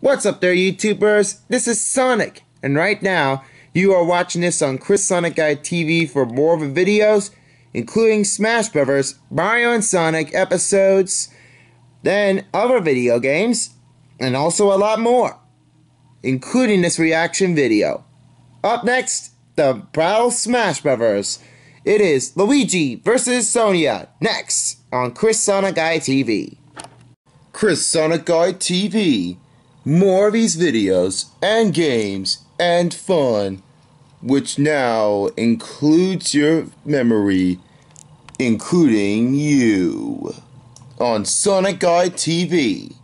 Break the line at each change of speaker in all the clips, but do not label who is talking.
What's up there, YouTubers? This is Sonic, and right now you are watching this on Chris Sonic Guy TV for more of the videos, including Smash Brothers, Mario and Sonic episodes, then other video games, and also a lot more, including this reaction video. Up next, the Battle Smash Brothers. It is Luigi versus Sonia, next on Chris Sonic Guy TV. Chris Sonic Guy TV. More of these videos and games and fun, which now includes your memory, including you, on Sonic Guy TV.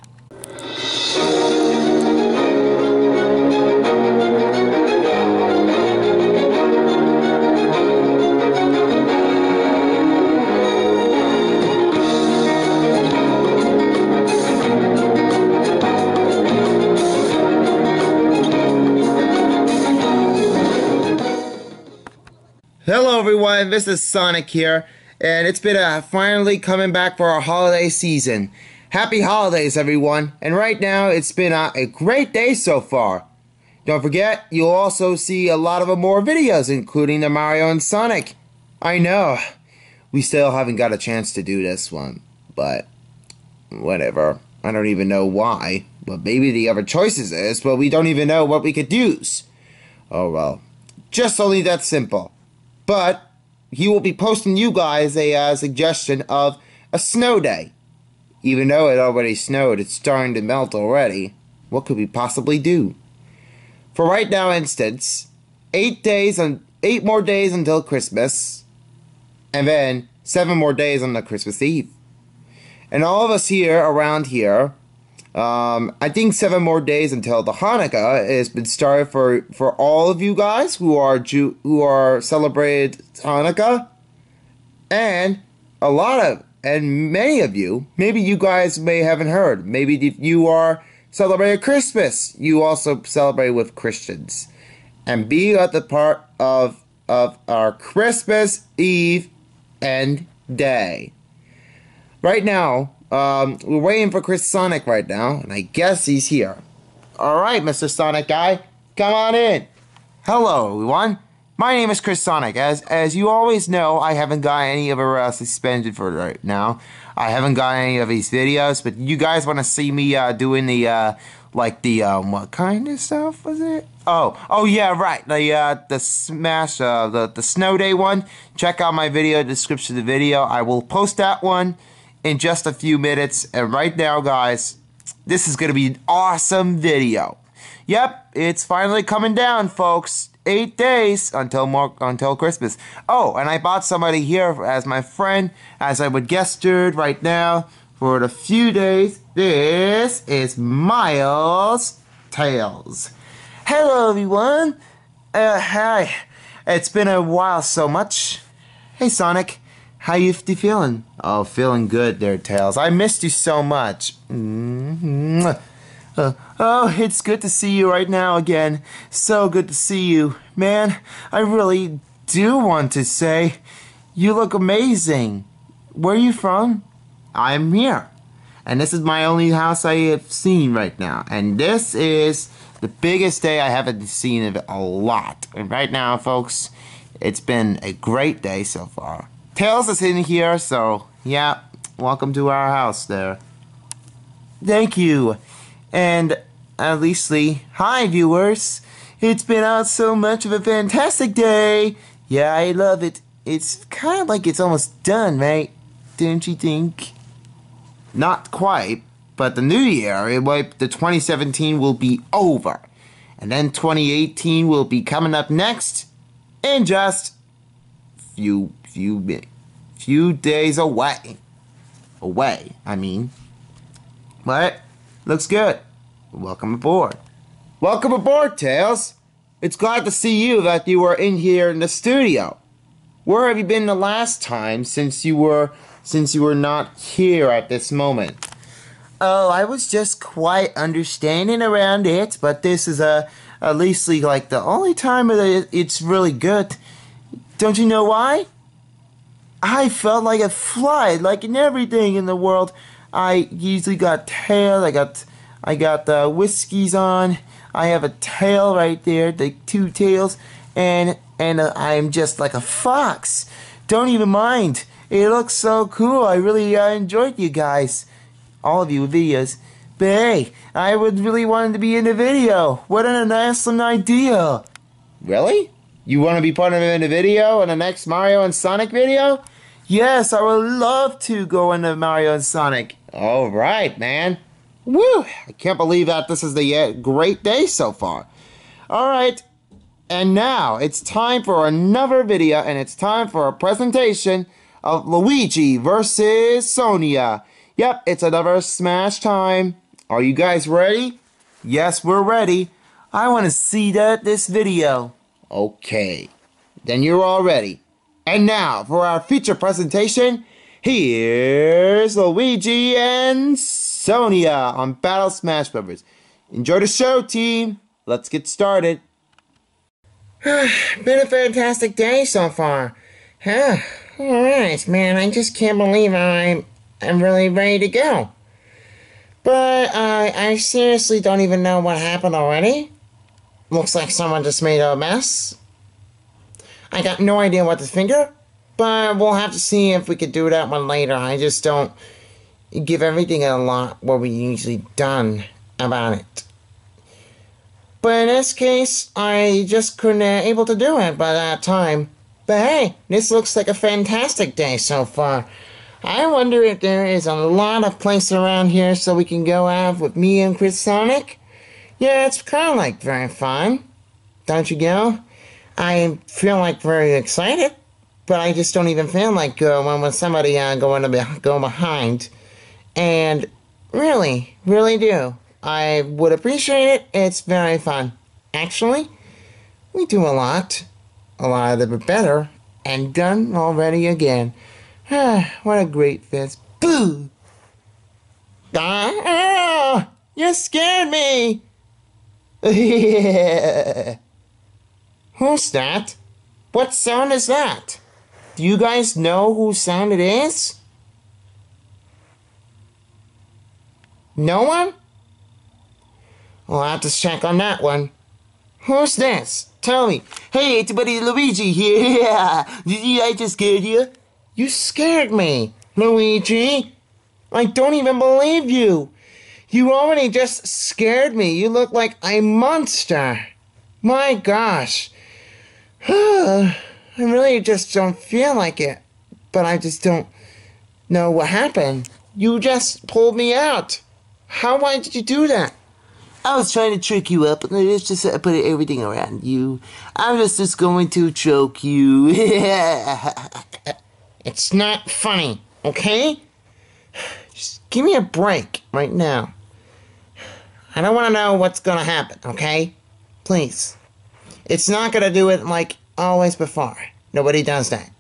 Hello everyone, this is Sonic here, and it's been finally coming back for our holiday season. Happy holidays everyone, and right now it's been a great day so far. Don't forget, you'll also see a lot of more videos, including the Mario and Sonic. I know, we still haven't got a chance to do this one, but whatever. I don't even know why, but maybe the other choices is, but we don't even know what we could use. Oh well, just only that simple. But he will be posting you guys a suggestion of a snow day. Even though it already snowed, it's starting to melt already. What could we possibly do? For right now, instance, 8 more days until Christmas, and then 7 more days on the Christmas Eve. And all of us here around here, I think 7 more days until the Hanukkah has been started for all of you guys who are celebrated Hanukkah, and many of you, maybe you guys may haven't heard. Maybe if you are celebrating Christmas, you also celebrate with Christians, and be at the part of our Christmas Eve and day. Right now. We're waiting for Chris Sonic right now, and I guess he's here. Alright, Mr. Sonic Guy, come on in. Hello, everyone. My name is Chris Sonic. As you always know, I haven't got any of our suspended for right now. I haven't got any of these videos, but you guys want to see me doing the, what kind of stuff was it? Oh yeah, right, the Smash, the Snow Day one. Check out my video description of the video. I will post that one in just a few minutes, and right now guys, this is gonna be an awesome video. Yep, it's finally coming down, folks. 8 days until Christmas. Oh, and I bought somebody here as my friend, as I would gestured right now for the few days. This is Miles Tails. Hello everyone. Hi. It's been a while so much. Hey Sonic. How you feeling? Oh, feeling good there, Tails. I missed you so much. Oh, it's good to see you right now again. So good to see you. Man, I really do want to say, you look amazing. Where are you from? I'm here. And this is my only house I have seen right now. And this is the biggest day I haven't seen of it a lot. And right now, folks, it's been a great day so far. Tails is in here, so yeah, welcome to our house there. Thank you. And at least hi viewers. It's been out so much of a fantastic day. Yeah, I love it. It's kind of like it's almost done, right? Don't you think? Not quite, but the new year, the 2017 will be over. And then 2018 will be coming up next in just few days away. I mean. But looks good. Welcome aboard. Welcome aboard, Tails. It's glad to see you that you were in here in the studio. Where have you been the last time since you were not here at this moment? Oh, I was just quite understanding around it, but this is at least like the only time that it's really good. Don't you know why? I felt like a fly, like in everything in the world. I usually got tail, I got the whiskies on. I have a tail right there, the two tails, and I'm just like a fox. Don't even mind. It looks so cool. I really enjoyed you guys, all of you videos. But hey, I would really want to be in the video. What an awesome idea! Really? You want to be part of in the video in the next Mario and Sonic video? Yes, I would love to go into Mario and Sonic. All right, man. Woo! I can't believe that this is the great day so far. All right, and now it's time for another video, and it's time for a presentation of Luigi versus Sonia. Yep, it's another Smash time. Are you guys ready? Yes, we're ready. I want to see this video. Okay, then you're all ready. And now, for our feature presentation, here's Luigi and Sonia on Battle Smash Brothers. Enjoy the show, team. Let's get started. Been a fantastic day so far. Alright, man, I just can't believe I'm really ready to go. But I seriously don't even know what happened already. Looks like someone just made a mess. I got no idea what to figure, but we'll have to see if we could do that one later. I just don't give everything a lot what we usually done about it. But in this case, I just couldn't able to do it by that time. But hey, this looks like a fantastic day so far. I wonder if there is a lot of place around here so we can go out with me and Chris Sonic. Yeah, it's kind of like very fun. Don't you go? I feel like very excited, but I just don't even feel like going with somebody going to go behind. And really, really do. I would appreciate it. It's very fun. Actually, we do a lot of it better, and done already again. What a great fist. Boo! You scared me! Who's that? What sound is that? Do you guys know whose sound it is? No one? I'll have to check on that one. Who's this? Tell me. Hey, it's buddy Luigi here. I just scared you. You scared me, Luigi. I don't even believe you. You already just scared me. You look like a monster. My gosh. I really just don't feel like it. But I just don't know what happened. You just pulled me out. Why did you do that? I was trying to trick you up, and it's just put everything around you. I was just going to choke you. It's not funny, okay? Just give me a break right now. I don't want to know what's going to happen, okay? Please. It's not going to do it like always before. Nobody does that.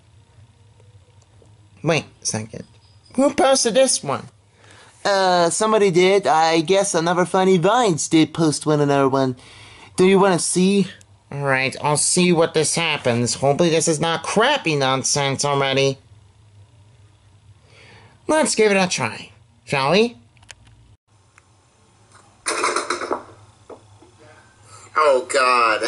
Wait a second. Who posted this one? Somebody did. I guess another Funny Vines did post another one. Do you want to see? Alright, I'll see what this happens. Hopefully this is not crappy nonsense already. Let's give it a try, shall we?
Oh, God.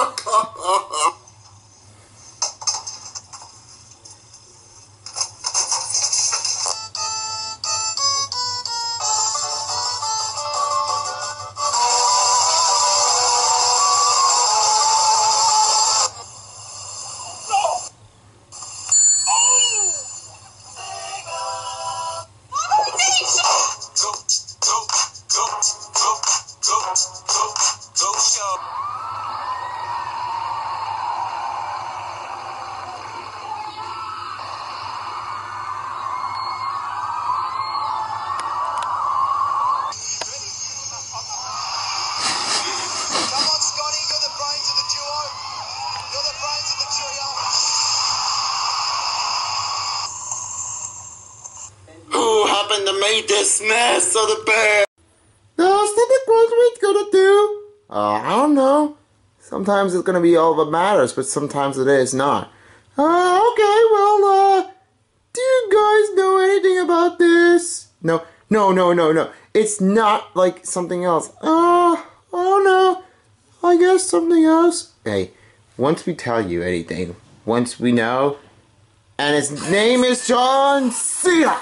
Who happened to make this mess of the bed?
That's what the Grocery's gonna do. I don't know. Sometimes it's gonna be all that matters, but sometimes it is not. Okay, well, do you guys know anything about this? No. It's not like something else. Oh no. I guess something else. Hey, once we tell you anything, once we know, and his name is John Cena.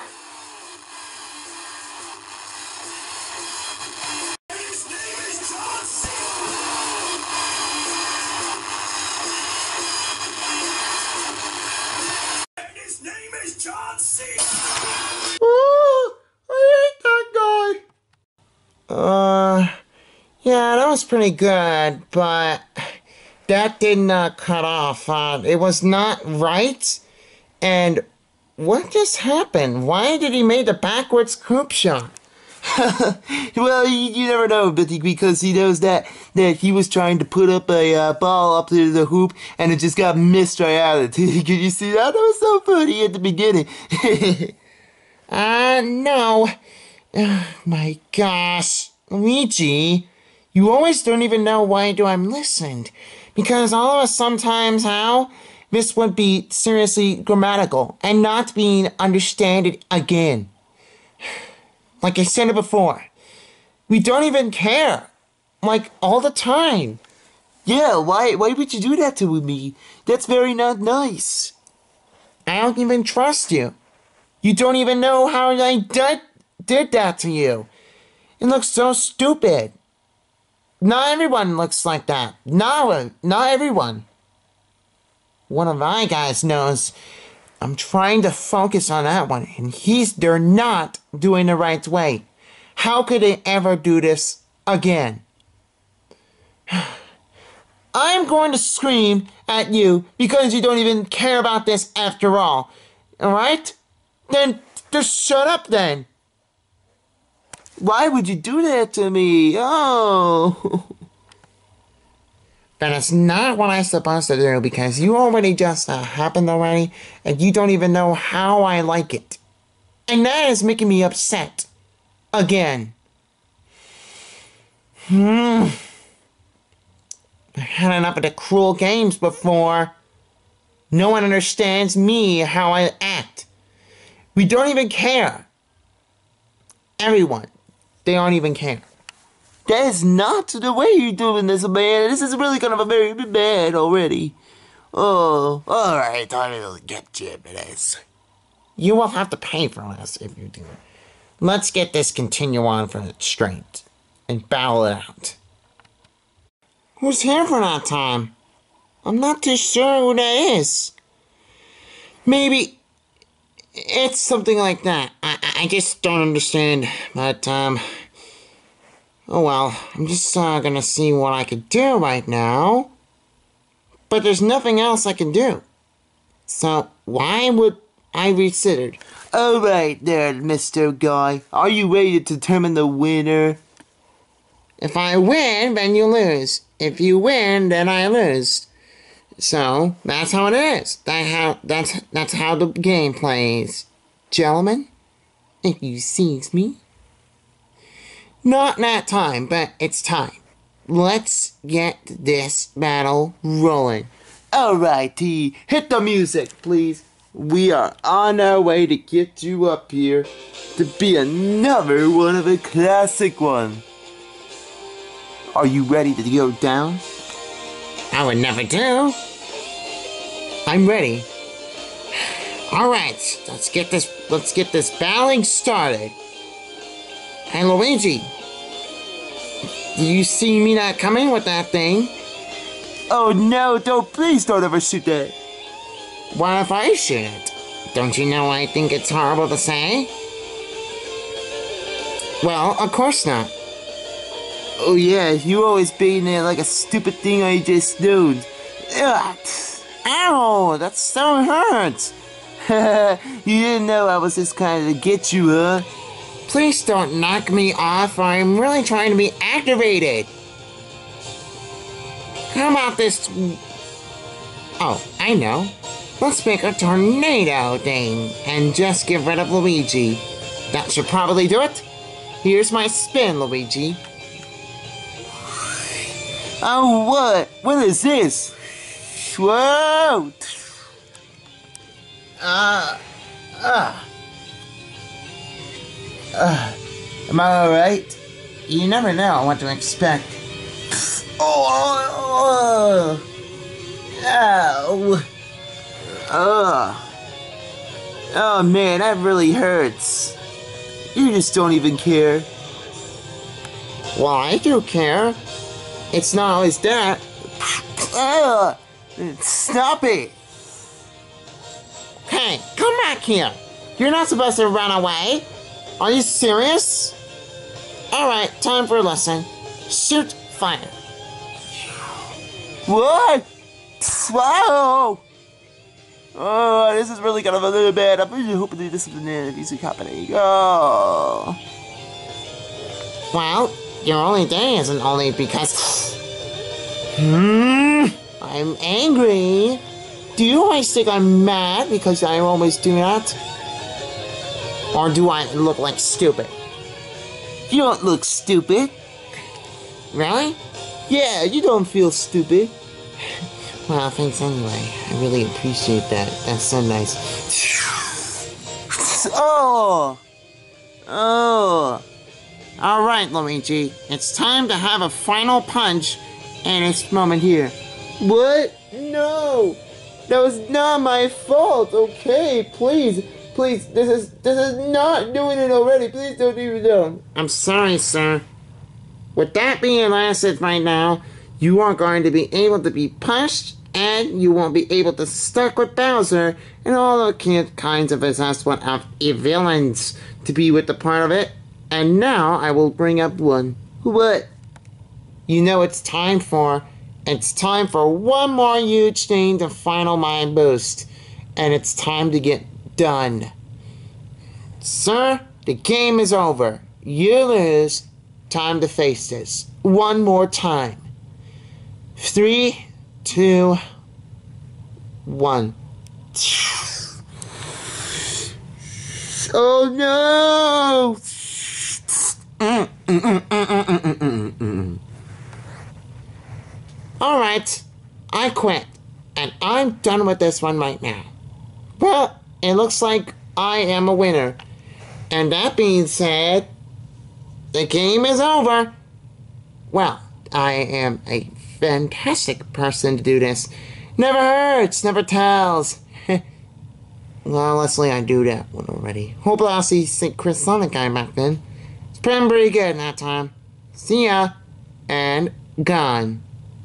His name is John Cena.
Oh, I hate that guy. Yeah, that was pretty good, but that did not cut off. It was not right. And what just happened? Why did he make the backwards scoop shot? Well, you never know, because he knows that he was trying to put up a ball up to the hoop, and it just got missed right out of it. Can you see that? That was so funny at the beginning. No. Oh, my gosh. Luigi, you always don't even know why do I'm listened. Because all of us sometimes, how? This would be seriously grammatical and not being understood again. Like I said it before, we don't even care. Like, all the time. Yeah, why would you do that to me? That's very not nice. I don't even trust you. You don't even know how I did that to you. It looks so stupid. Not everyone looks like that. No, not everyone. One of my guys knows I'm trying to focus on that one, and they're not doing the right way. How could they ever do this again? I'm going to scream at you because you don't even care about this after all. Alright? Then just shut up then. Why would you do that to me? Oh. That is not what I'm supposed to do because you already just happened already and you don't even know how I like it. And that is making me upset. Again. I had enough of the cruel games before. No one understands me, how I act. We don't even care. Everyone. They don't even care. That is not the way you're doing this, man. This is really kind of a very bad already. Oh, alright, I really get you, this. You will have to pay for this if you do. Let's get this continue on for it straight. And battle it out. Who's here for that time? I'm not too sure who that is. Maybe it's something like that. I just don't understand. But, oh well, I'm just gonna see what I can do right now. But there's nothing else I can do. So, why would I reconsider? Alright there, Mr. Guy. Are you ready to determine the winner? If I win, then you lose. If you win, then I lose. So, that's how it is. That's how the game plays. Gentlemen, if you seize me. Not that time, but it's time. Let's get this battle rolling. Alrighty, hit the music, please. We are on our way to get you up here to be another one of a classic one. Are you ready to go down? I would never do. I'm ready. Alright, let's get this battling started. Hey Luigi, do you see me not coming with that thing? Oh no, please don't ever shoot that. What if I shoot it? Don't you know I think it's horrible to say? Well, of course not. Oh yeah, you always being there like a stupid thing I just snoozed. Ugh. Ow, that so hurts. You didn't know I was just kind of to get you, huh? Please don't knock me off, I'm really trying to be activated. How about this? Oh, I know. Let's make a tornado thing and just get rid of Luigi. That should probably do it. Here's my spin, Luigi. Oh, what? What is this? Whoa! Am I alright? You never know what to expect. Oh, ow. Oh man, that really hurts. You just don't even care. Well, I do care. It's not always that. Stop it! Hey, come back here! You're not supposed to run away! Are you serious? Alright, time for a lesson. Shoot fire. What? Whoa! Oh, this is really kind of a little bad. I'm really hoping this is an easy happening. Oh. Well, your only day isn't only because... I'm angry. Do you always think I'm mad because I always do that? Or do I look like stupid? You don't look stupid. Really? Yeah, you don't feel stupid. Well, thanks anyway. I really appreciate that. That's so nice. Oh! Oh! Alright, Luigi. It's time to have a final punch in this moment here. What? No! That was not my fault, okay? Please, this is not doing it already. Please don't even do. I'm sorry, sir. With that being said right now, you are going to be able to be punched, and you won't be able to stuck with Bowser and all the kinds of assessment of villains to be with the part of it. And now I will bring up one. What? You know it's time for one more huge thing to final mind boost. And it's time to get done. Sir, the game is over. You lose. Time to face this. One more time. 3, 2, 1. Oh no! Alright, I quit. And I'm done with this one right now. Well, it looks like I am a winner. And that being said, the game is over. Well, I am a fantastic person to do this. Never hurts, never tells. Well, Leslie, I do that one already. Hope I'll see Chris Sonic guy back then. It's pretty good that time. See ya. And gone.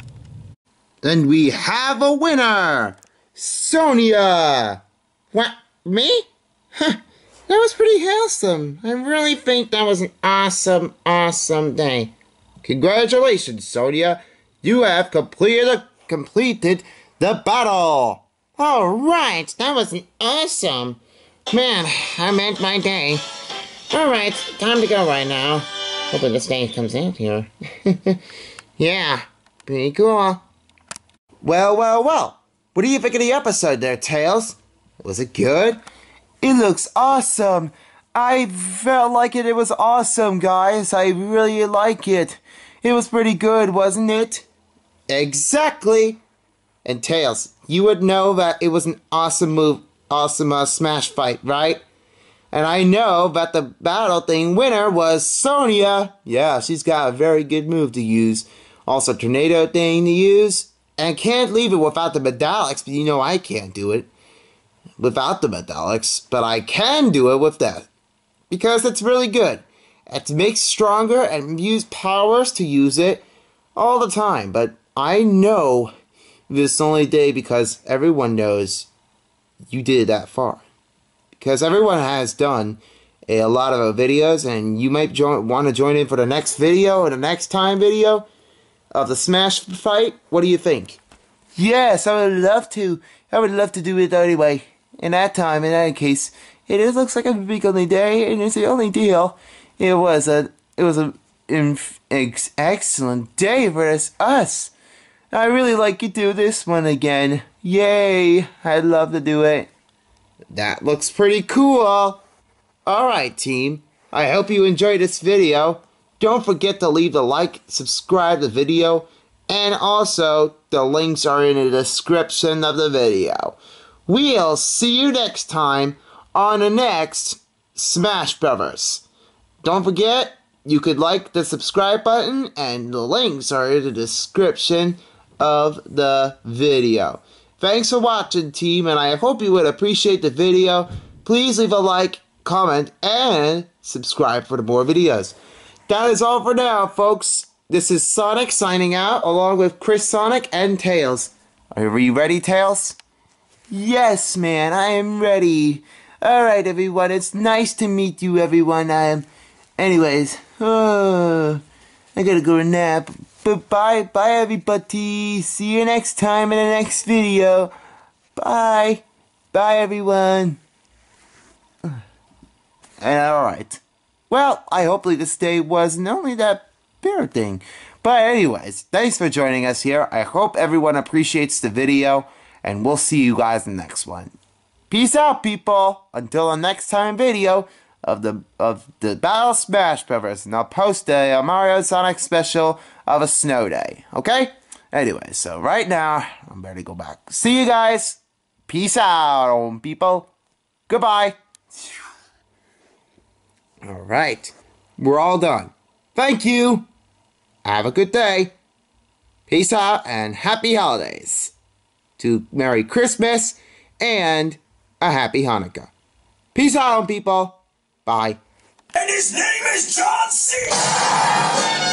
Then we have a winner! Sonia! What? Me? Huh. That was pretty awesome. I really think that was an awesome, awesome day. Congratulations, Sonia. You have completed the battle. Alright, that was awesome. Man, I meant my day. Alright, time to go right now. Hopefully this day comes in here. Yeah, pretty cool. Well. What do you think of the episode there, Tails? Was it good? It looks awesome. I felt like it was awesome, guys. I really like it. It was pretty good, wasn't it? Exactly. And Tails, you would know that it was an awesome Smash fight, right? And I know that the battle thing winner was Sonia. Yeah, she's got a very good move to use. Also, tornado thing to use. And can't leave it without the Medallics, but you know I can't do it without the Medallics. But I can do it with that. Because it's really good. It makes stronger and use powers to use it all the time. But I know this only day because everyone knows you did it that far. Because everyone has done a lot of videos, and you might want to join in for the next video or the next time video of the Smash fight. What do you think? Yes, I would love to. I would love to do it anyway. In that time, in that case, it looks like a big only day, and it's the only deal. It was an excellent day for us. I really like to do this one again. Yay! I'd love to do it. That looks pretty cool. Alright, team. I hope you enjoyed this video. Don't forget to leave the like, subscribe to the video, and also the links are in the description of the video. We'll see you next time on the next Smash Brothers. don't forget, you could like the subscribe button, and the links are in the description of the video. Thanks for watching, team, and I hope you would appreciate the video. Please leave a like, comment, and subscribe for more videos. That is all for now, folks. This is Sonic signing out, along with Chris Sonic and Tails. Are you ready, Tails? Yes, man, I am ready. Alright, everyone, it's nice to meet you, everyone. Anyways, I gotta go to nap. But bye, everybody. See you next time in the next video. Bye. Bye, everyone. And alright. Well, hopefully this day wasn't only that bear thing. But anyways, thanks for joining us here. I hope everyone appreciates the video. And we'll see you guys in the next one. Peace out, people. Until the next time video of the Battle Smash Brothers. And I'll post a Mario Sonic special of a snow day. Okay? Anyway, so right now, I'm ready to go back. See you guys. Peace out, people. Goodbye. Alright. We're all done. Thank you. Have a good day. Peace out and happy holidays. To Merry Christmas and a Happy Hanukkah. Peace out, people. Bye.
And his name is John C.